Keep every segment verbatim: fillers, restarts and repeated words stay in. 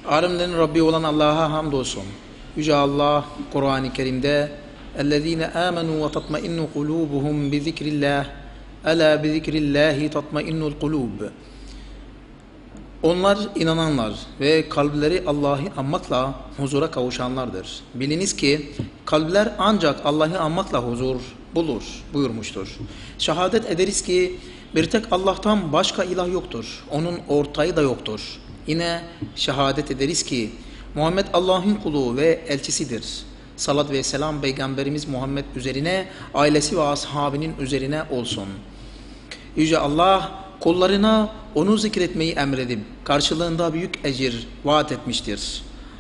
Alemlerin Rabbi olan Allah'a hamdolsun. Yüce Allah Kur'an-ı Kerim'de اَلَّذ۪ينَ آمَنُوا وَتَطْمَئِنُّ قُلُوبُهُمْ بِذِكْرِ اللّٰهِ اَلَا بِذِكْرِ اللّٰهِ تَطْمَئِنُّ الْقُلُوبِ Onlar inananlar ve kalpleri Allah'ı anmakla huzura kavuşanlardır. Biliniz ki kalpler ancak Allah'ı anmakla huzur bulur buyurmuştur. Şehadet ederiz ki bir tek Allah'tan başka ilah yoktur. Onun ortağı da yoktur. Yine şehadet ederiz ki Muhammed Allah'ın kulu ve elçisidir. Salat ve selam Peygamberimiz Muhammed üzerine, ailesi ve ashabinin üzerine olsun. Yüce Allah kullarına onu zikretmeyi emredip karşılığında büyük ecir vaat etmiştir.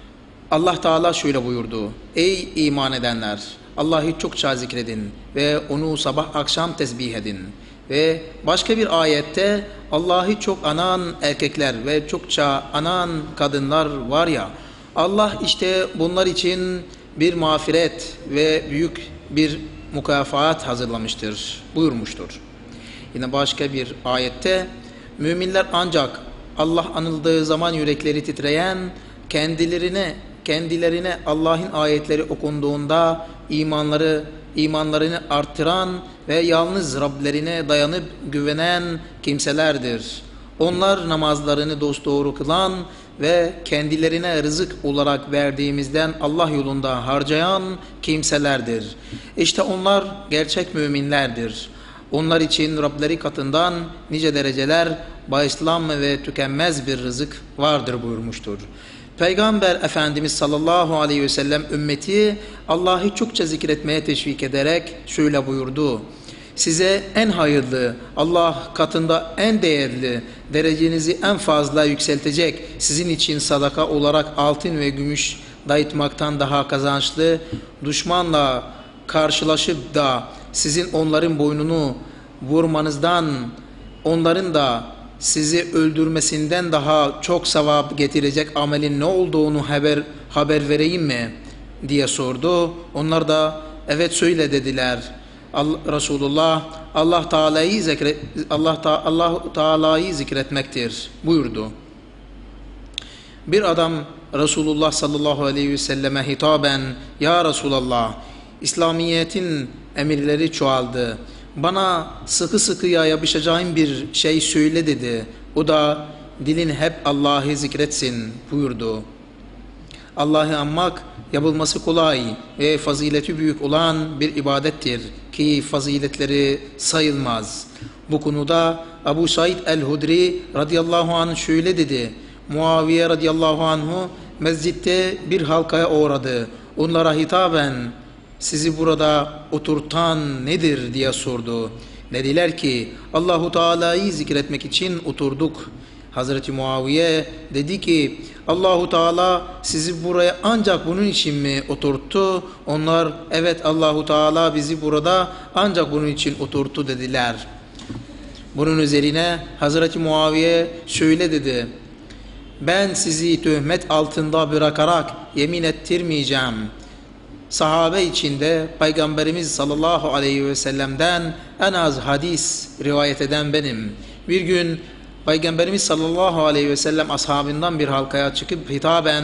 Allah Teala şöyle buyurdu: Ey iman edenler! Allah'ı çokça zikredin ve onu sabah akşam tesbih edin. Ve başka bir ayette Allah'ı çok anan erkekler ve çokça anan kadınlar var ya, Allah işte bunlar için bir mağfiret ve büyük bir mükafat hazırlamıştır buyurmuştur. Yine başka bir ayette müminler ancak Allah anıldığı zaman yürekleri titreyen, kendilerine kendilerine Allah'ın ayetleri okunduğunda imanları imanlarını artıran ve yalnız Rablerine dayanıp güvenen kimselerdir. Onlar namazlarını dosdoğru kılan ve kendilerine rızık olarak verdiğimizden Allah yolunda harcayan kimselerdir. İşte onlar gerçek müminlerdir. Onlar için Rableri katından nice dereceler, bağışlanma ve tükenmez bir rızık vardır buyurmuştur. Peygamber Efendimiz sallallahu aleyhi ve sellem ümmeti Allah'ı çokça zikretmeye teşvik ederek şöyle buyurdu: Size en hayırlı, Allah katında en değerli, derecenizi en fazla yükseltecek, sizin için sadaka olarak altın ve gümüş dağıtmaktan daha kazançlı, düşmanla karşılaşıp da sizin onların boynunu vurmanızdan, onların da sizi öldürmesinden daha çok sevap getirecek amelin ne olduğunu haber haber vereyim mi diye sordu. Onlar da evet söyle dediler. Allah, Resulullah Allah Teala'yı zikret Allah Ta Allah Teala'yı zikretmektir buyurdu. Bir adam Resulullah sallallahu aleyhi ve selleme hitaben ya Resulallah, İslamiyet'in emirleri çoğaldı. Bana sıkı sıkıya yapışacağım bir şey söyle dedi. O da dilin hep Allah'ı zikretsin buyurdu. Allah'ı anmak yapılması kolay ve fazileti büyük olan bir ibadettir ki faziletleri sayılmaz. Bu konuda Ebu Said el-Hudri radıyallahu anh şöyle dedi: Muaviye radıyallahu anhu mescitte bir halkaya uğradı. Onlara hitaben sizi burada oturtan nedir diye sordu. Dediler ki Allahu Teala'yı zikretmek için oturduk. Hazreti Muaviye dedi ki Allahu Teala sizi buraya ancak bunun için mi oturttu? Onlar evet Allahu Teala bizi burada ancak bunun için oturttu dediler. Bunun üzerine Hazreti Muaviye şöyle dedi: Ben sizi töhmet altında bırakarak yemin ettirmeyeceğim. Sahabe içinde Peygamberimiz sallallahu aleyhi ve sellem'den en az hadis rivayet eden benim. Bir gün Peygamberimiz sallallahu aleyhi ve sellem ashabından bir halkaya çıkıp hitaben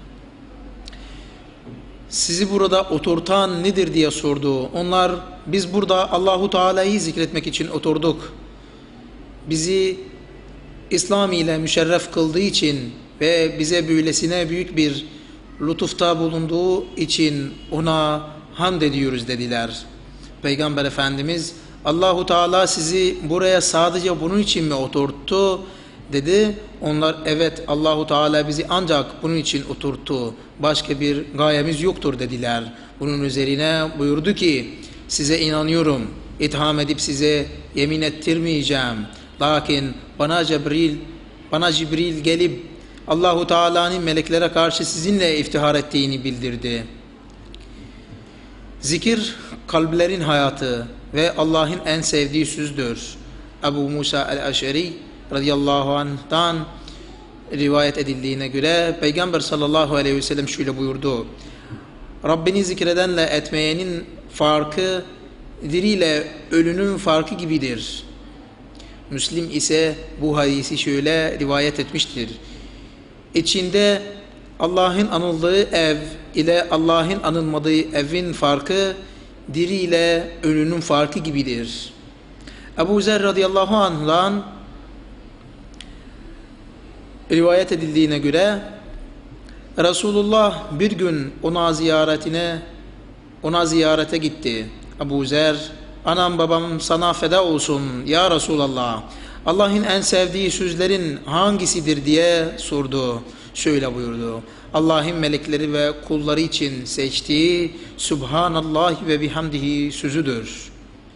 sizi burada oturtan nedir diye sordu. Onlar biz burada Allahu Teala'yı zikretmek için oturduk. Bizi İslam ile müşerref kıldığı için ve bize böylesine büyük bir lütufta bulunduğu için ona hamd ediyoruz dediler. Peygamber Efendimiz Allahu Teala sizi buraya sadece bunun için mi oturttu dedi. Onlar evet Allahu Teala bizi ancak bunun için oturttu. Başka bir gayemiz yoktur dediler. Bunun üzerine buyurdu ki size inanıyorum. İtham edip size yemin ettirmeyeceğim. Lakin bana Cibril bana Cibril gelip Allahu Teala'nın meleklere karşı sizinle iftihar ettiğini bildirdi. Zikir kalplerin hayatı ve Allah'ın en sevdiği sözdür. Ebu Musa el-Eş'ari radıyallahu anh'tan rivayet edildiğine göre Peygamber sallallahu aleyhi ve sellem şöyle buyurdu: Rabbini zikredenle etmeyenin farkı diriyle ölünün farkı gibidir. Müslim ise bu hadisi şöyle rivayet etmiştir: İçinde Allah'ın anıldığı ev ile Allah'ın anılmadığı evin farkı diri ile ölünün farkı gibidir. Ebu Zer radıyallahu anh'dan rivayet edildiğine göre Resulullah bir gün ona ziyaretine ona ziyarete gitti. Ebu Zer, anam babam sana feda olsun ya Resulallah, Allah'ın en sevdiği sözlerin hangisidir diye sordu. Şöyle buyurdu: Allah'ın melekleri ve kulları için seçtiği Subhanallah ve bihamdihi sözüdür.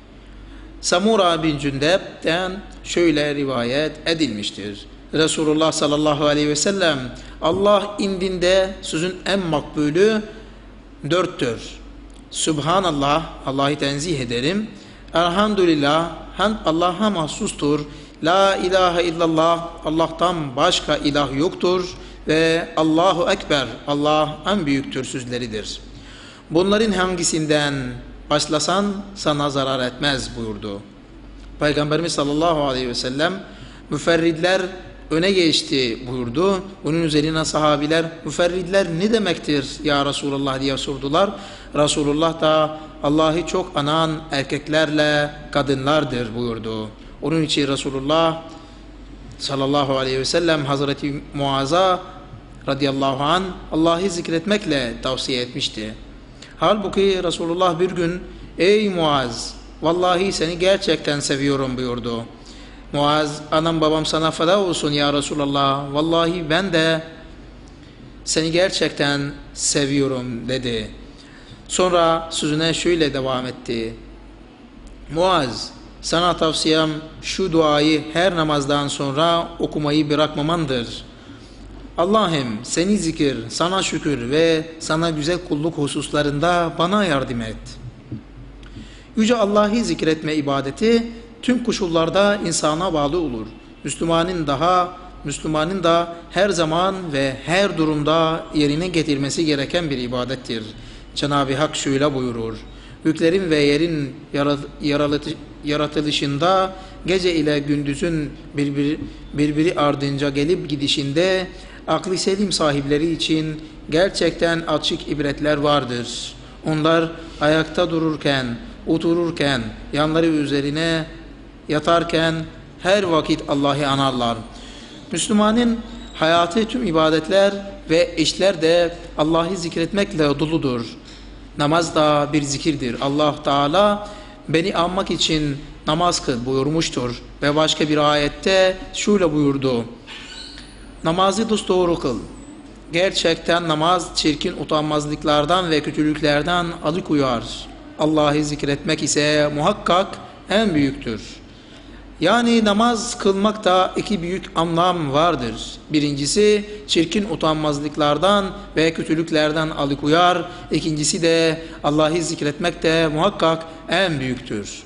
Samura bin Cündeb'den şöyle rivayet edilmiştir. Resulullah sallallahu aleyhi ve sellem, Allah indinde sözün en makbulü dörttür. Subhanallah, Allah'ı tenzih ederim. Elhamdülillah, hamd Allah'a mahsustur. La ilahe illallah, Allah'tan başka ilah yoktur. Ve Allahu Ekber, Allah en büyüktür sözleridir. Bunların hangisinden başlasan sana zarar etmez buyurdu. Peygamberimiz sallallahu aleyhi ve sellem, müferridler öne geçti buyurdu. Bunun üzerine sahabiler, müferridler ne demektir ya Resulullah diye sordular. Resulullah da Allah'ı çok anan erkeklerle kadınlardır buyurdu. Onun için Resulullah sallallahu aleyhi ve sellem Hazreti Muaz'a radıyallahu anh Allah'ı zikretmekle tavsiye etmişti. Halbuki Resulullah bir gün, ey Muaz, vallahi seni gerçekten seviyorum buyurdu. Muaz, anam babam sana feda olsun ya Resulallah, vallahi ben de seni gerçekten seviyorum dedi. Sonra sözüne şöyle devam etti: Muaz, sana tavsiyem şu duayı her namazdan sonra okumayı bırakmamandır. Allah'ım seni zikir, sana şükür ve sana güzel kulluk hususlarında bana yardım et. Yüce Allah'ı zikretme ibadeti tüm koşullarda insana bağlı olur. Müslümanın daha Müslümanın da her zaman ve her durumda yerine getirmesi gereken bir ibadettir. Cenab-ı Hak şöyle buyurur: Göklerin ve yerin yaratılışında, gece ile gündüzün birbiri, birbiri ardınca gelip gidişinde aklı selim sahipleri için gerçekten açık ibretler vardır. Onlar ayakta dururken, otururken, yanları üzerine yatarken her vakit Allah'ı anarlar. Müslümanın hayatı tüm ibadetler ve işler de Allah'ı zikretmekle doludur. Namaz da bir zikirdir. Allah Teala beni anmak için namaz kıl buyurmuştur. Ve başka bir ayette şöyle buyurdu: Namazı dosdoğru kıl. Gerçekten namaz çirkin utanmazlıklardan ve kötülüklerden alıkoyar. Allah'ı zikretmek ise muhakkak en büyüktür. Yani namaz kılmakta iki büyük anlam vardır. Birincisi çirkin utanmazlıklardan ve kötülüklerden alıkoyar. İkincisi de Allah'ı zikretmekte muhakkak en büyüktür.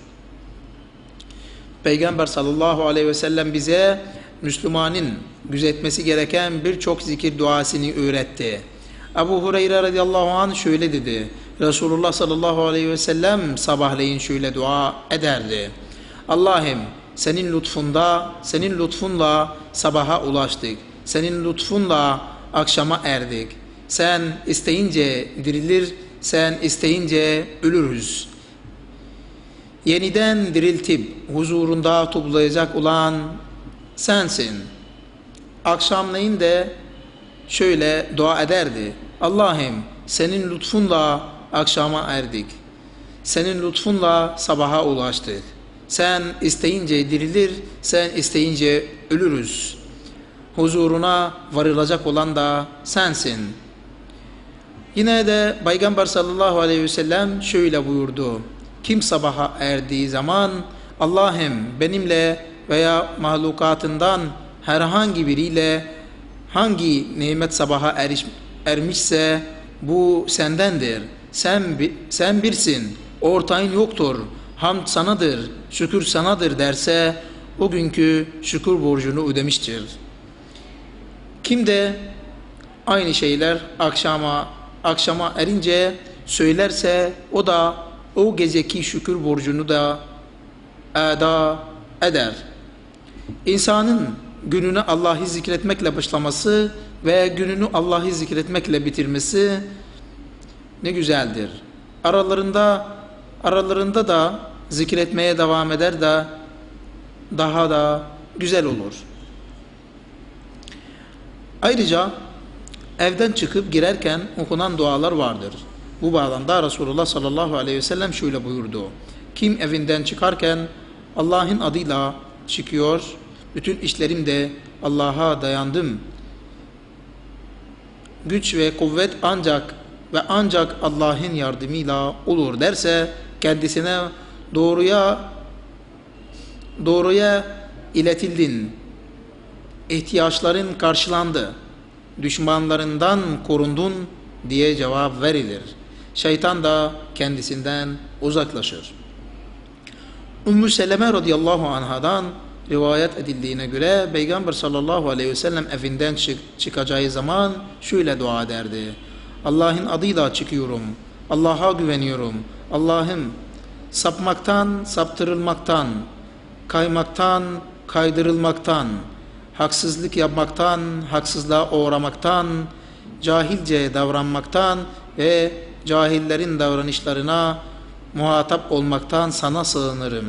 Peygamber sallallahu aleyhi ve sellem bize Müslümanın gözetmesi gereken birçok zikir duasını öğretti. Ebu Hureyre radıyallahu anh şöyle dedi: Resulullah sallallahu aleyhi ve sellem sabahleyin şöyle dua ederdi: Allah'ım senin lütfunda, senin lütfunla sabaha ulaştık. Senin lütfunla akşama erdik. Sen isteyince dirilir, sen isteyince ölürüz. Yeniden diriltip huzurunda toplayacak olan sensin. Akşamleyin de şöyle dua ederdi: Allah'ım senin lütfunla akşama erdik. Senin lütfunla sabaha ulaştık. Sen isteyince dirilir, sen isteyince ölürüz. Huzuruna varılacak olan da sensin. Yine de Peygamber sallallahu aleyhi ve sellem şöyle buyurdu: Kim sabaha erdiği zaman Allah'ım benimle veya mahlukatından herhangi biriyle hangi nimet sabaha eriş, ermişse bu sendendir. Sen, sen birsin, ortağın yoktur. Hamd sanadır, şükür sanadır derse o günkü şükür borcunu ödemiştir. Kim de aynı şeyler akşama akşama erince söylerse o da o geceki şükür borcunu da eda eder. İnsanın gününe Allah'ı zikretmekle başlaması ve gününü Allah'ı zikretmekle bitirmesi ne güzeldir. Aralarında aralarında da zikretmeye devam eder de daha da güzel olur. Ayrıca evden çıkıp girerken okunan dualar vardır. Bu bağlamda Resulullah sallallahu aleyhi ve sellem şöyle buyurdu. Kim evinden çıkarken Allah'ın adıyla çıkıyor, bütün işlerimde Allah'a dayandım. Güç ve kuvvet ancak ve ancak Allah'ın yardımıyla olur derse kendisine doğruya doğruya iletildin. İhtiyaçların karşılandı. Düşmanlarından korundun diye cevap verilir. Şeytan da kendisinden uzaklaşır. Ümmü Seleme radıyallahu anhadan rivayet edildiğine göre Peygamber sallallahu aleyhi ve sellem evinden çık çıkacağı zaman şöyle dua ederdi. Allah'ın adıyla çıkıyorum. Allah'a güveniyorum. Allah'ım sapmaktan, saptırılmaktan, kaymaktan, kaydırılmaktan, haksızlık yapmaktan, haksızlığa uğramaktan, cahilce davranmaktan ve cahillerin davranışlarına muhatap olmaktan sana sığınırım.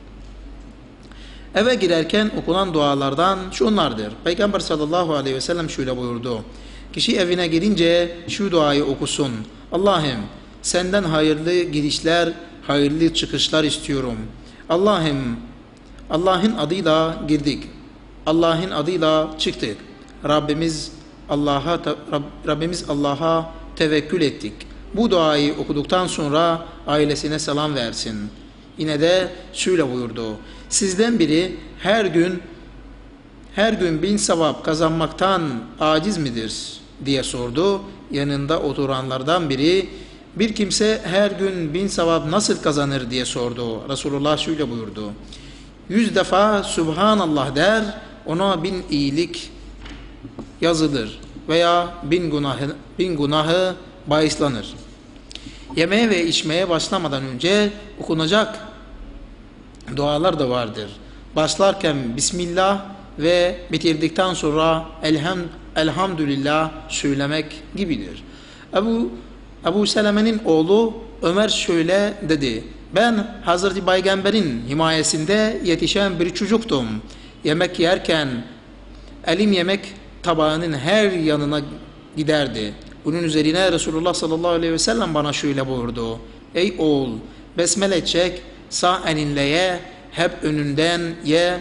Eve girerken okunan dualardan şunlardır. Peygamber sallallahu aleyhi ve sellem şöyle buyurdu. Kişi evine girince şu duayı okusun. Allah'ım senden hayırlı girişler, hayırlı çıkışlar istiyorum. Allah'ım Allah'ın adıyla girdik. Allah'ın adıyla çıktık. Rabbimiz Allah'a Rabbimiz Allah'a tevekkül ettik. Bu duayı okuduktan sonra ailesine selam versin. Yine de şöyle buyurdu. Sizden biri her gün her gün bin sevap kazanmaktan aciz midir diye sordu. Yanında oturanlardan biri bir kimse her gün bin sevap nasıl kazanır diye sordu. Resulullah şöyle buyurdu. Yüz defa Subhanallah der, ona bin iyilik yazılır veya bin günahı, bin günahı bağışlanır. Yemeye ve içmeye başlamadan önce okunacak dualar da vardır. Başlarken Bismillah ve bitirdikten sonra elham, Elhamdülillah söylemek gibidir. Ebu, Ebu Seleme'nin oğlu Ömer şöyle dedi. Ben Hazreti Peygamber'in himayesinde yetişen bir çocuktum. Yemek yerken elim yemek tabağının her yanına giderdi. Bunun üzerine Resulullah sallallahu aleyhi ve sellem bana şöyle buyurdu. Ey oğul, besmele çek, sağ elinle ye, hep önünden ye.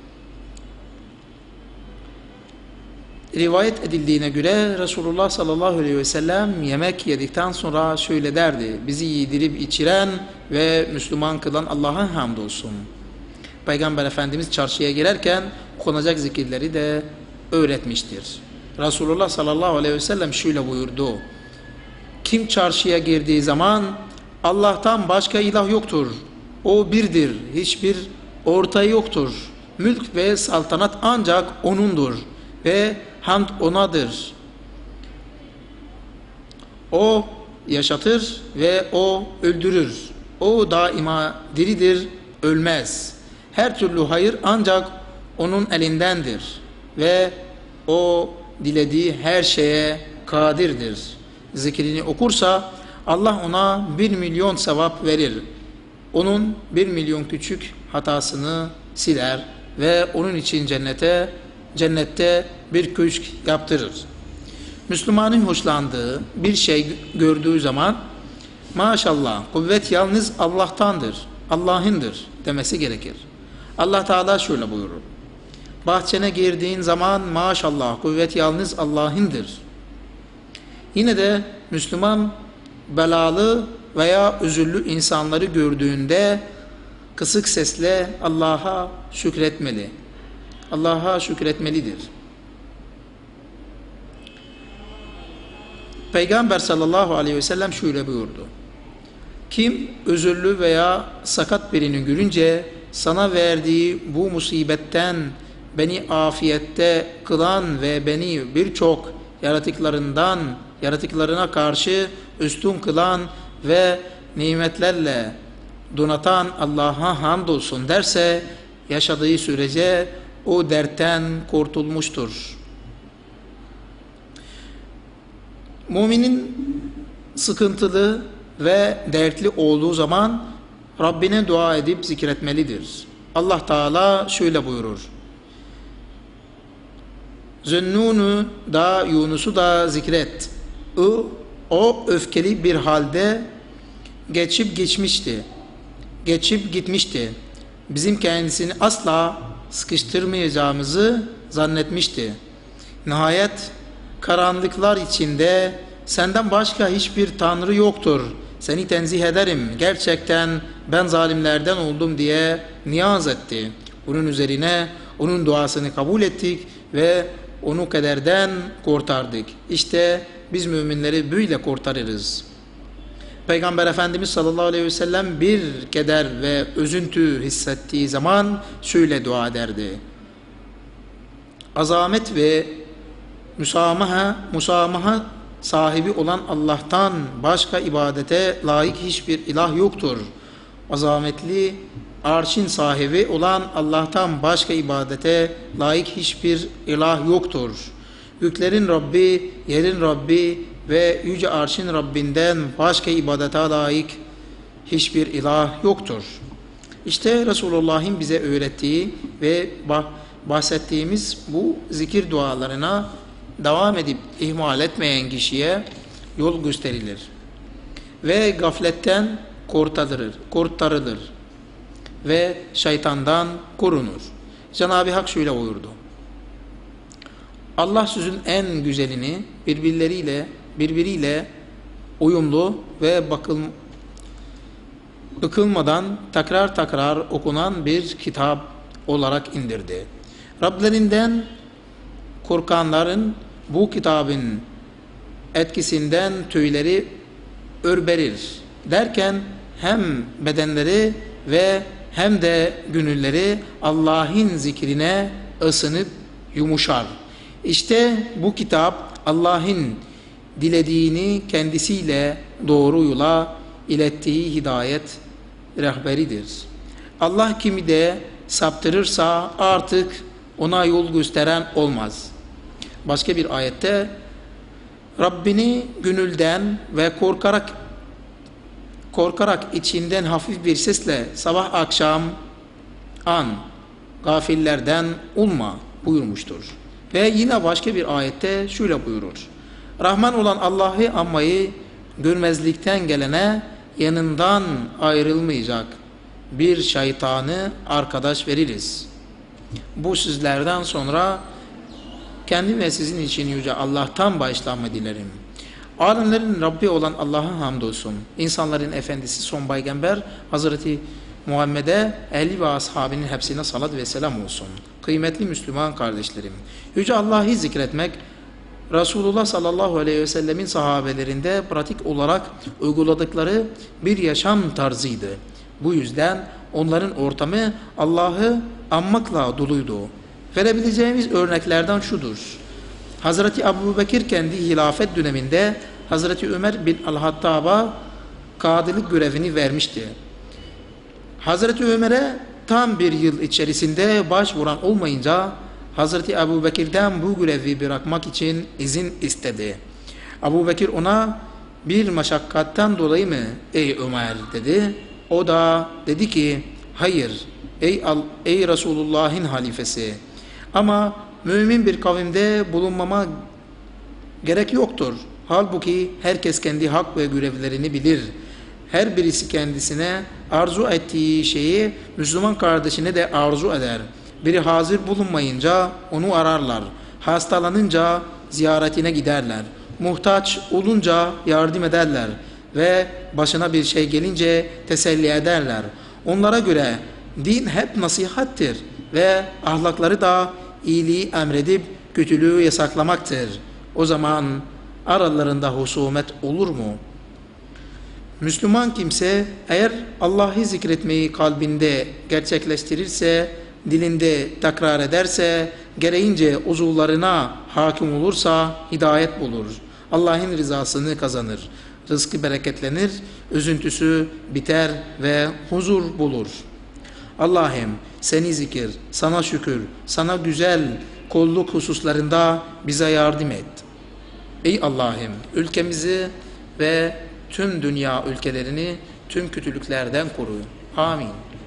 Rivayet edildiğine göre Resulullah sallallahu aleyhi ve sellem yemek yedikten sonra şöyle derdi. Bizi yedirip içiren ve Müslüman kılan Allah'a hamdolsun. Peygamber Efendimiz çarşıya girerken okunacak zikirleri de öğretmiştir. Resulullah sallallahu aleyhi ve sellem şöyle buyurdu. Kim çarşıya girdiği zaman Allah'tan başka ilah yoktur. O birdir. Hiçbir ortağı yoktur. Mülk ve saltanat ancak O'nundur. Ve hamd O'nadır. O yaşatır ve O öldürür. O daima diridir, ölmez. Her türlü hayır ancak O'nun elindendir. Ve O dilediği her şeye kadirdir. Zikrini okursa Allah ona bir milyon sevap verir. Onun bir milyon küçük hatasını siler ve onun için cennete cennette bir köşk yaptırır. Müslümanın hoşlandığı bir şey gördüğü zaman maşallah kuvvet yalnız Allah'tandır, Allah'ındır demesi gerekir. Allah Teala şöyle buyurur. Bahçene girdiğin zaman maşallah kuvvet yalnız Allah'ındır. Yine de Müslüman belalı veya üzüllü insanları gördüğünde kısık sesle Allah'a şükretmeli. Allah'a şükretmelidir. Peygamber sallallahu aleyhi ve sellem şöyle buyurdu. Kim özürlü veya sakat birini görünce sana verdiği bu musibetten beni afiyette kılan ve beni birçok yaratıklarından yaratıklarına karşı üstün kılan ve nimetlerle donatan Allah'a hamdolsun derse yaşadığı sürece o dertten kurtulmuştur. Müminin sıkıntılı ve dertli olduğu zaman Rabbine dua edip zikretmelidir. Allah Teala şöyle buyurur. Zünnûn'u da Yunus'u da zikret. O, o öfkeli bir halde geçip geçmişti. Geçip gitmişti. Bizim kendisini asla sıkıştırmayacağımızı zannetmişti. Nihayet karanlıklar içinde senden başka hiçbir tanrı yoktur. Seni tenzih ederim. Gerçekten ben zalimlerden oldum diye niyaz etti. Bunun üzerine onun duasını kabul ettik ve onu kederden kurtardık. İşte biz müminleri böyle kurtarırız. Peygamber Efendimiz sallallahu aleyhi ve sellem bir keder ve üzüntü hissettiği zaman şöyle dua ederdi. Azamet ve müsamaha, musamaha sahibi olan Allah'tan başka ibadete layık hiçbir ilah yoktur. Azametli arşın sahibi olan Allah'tan başka ibadete layık hiçbir ilah yoktur. Göklerin Rabbi, yerin Rabbi ve yüce arşın Rabbinden başka ibadete layık hiçbir ilah yoktur. İşte Resulullah'ın bize öğrettiği ve bahsettiğimiz bu zikir dualarına devam edip ihmal etmeyen kişiye yol gösterilir ve gafletten kurtarılır, kurtarılır ve şeytandan korunur. Cenab-ı Hak şöyle buyurdu. Allah sözün en güzelini birbirleriyle birbiriyle uyumlu ve bakıl, bıkılmadan tekrar tekrar okunan bir kitap olarak indirdi. Rablerinden korkanların bu kitabın etkisinden tüyleri ürperir derken hem bedenleri ve hem de gönülleri Allah'ın zikrine ısınıp yumuşar. İşte bu kitap Allah'ın dilediğini kendisiyle doğru yola ilettiği hidayet rehberidir. Allah kimi de saptırırsa artık ona yol gösteren olmaz. Başka bir ayette Rabbini gönülden ve korkarak korkarak içinden hafif bir sesle sabah akşam an gafillerden olma buyurmuştur. Ve yine başka bir ayette şöyle buyurur. Rahman olan Allah'ı anmayı görmezlikten gelene yanından ayrılmayacak bir şeytanı arkadaş veririz. Bu sözlerden sonra kendim ve sizin için yüce Allah'tan bağışlanma dilerim. Alemlerin Rabbi olan Allah'a hamdolsun. İnsanların efendisi son peygamber Hazreti Muhammed'e ehli ve ashabinin hepsine salat ve selam olsun. Kıymetli Müslüman kardeşlerim, yüce Allah'ı zikretmek Resulullah sallallahu aleyhi ve sellemin sahabelerinde pratik olarak uyguladıkları bir yaşam tarzıydı. Bu yüzden onların ortamı Allah'ı anmakla doluydu. Verebileceğimiz örneklerden şudur. Hazreti Ebu Bekir kendi hilafet döneminde Hazreti Ömer bin Al-Hattab'a kadılık görevini vermişti. Hazreti Ömer'e tam bir yıl içerisinde başvuran olmayınca Hazreti Ebu Bekir'den bu görevi bırakmak için izin istedi. Ebu Bekir ona bir meşakkatten dolayı mı ey Ömer dedi. O da dedi ki hayır ey, ey Resulullah'ın halifesi ama mümin bir kavimde bulunmama gerek yoktur. Halbuki herkes kendi hak ve görevlerini bilir. Her birisi kendisine arzu ettiği şeyi Müslüman kardeşine de arzu eder. Biri hazır bulunmayınca onu ararlar. Hastalanınca ziyaretine giderler. Muhtaç olunca yardım ederler. Ve başına bir şey gelince teselli ederler. Onlara göre din hep nasihattir ve ahlakları da iyiliği emredip kötülüğü yasaklamaktır. O zaman aralarında husumet olur mu? Müslüman kimse eğer Allah'ı zikretmeyi kalbinde gerçekleştirirse, dilinde tekrar ederse, gereğince uzuvlarına hakim olursa hidayet bulur. Allah'ın rızasını kazanır. Rızkı bereketlenir, üzüntüsü biter ve huzur bulur. Allah'ım seni zikir, sana şükür, sana güzel kulluk hususlarında bize yardım et. Ey Allah'ım, ülkemizi ve tüm dünya ülkelerini tüm kötülüklerden koru. Amin.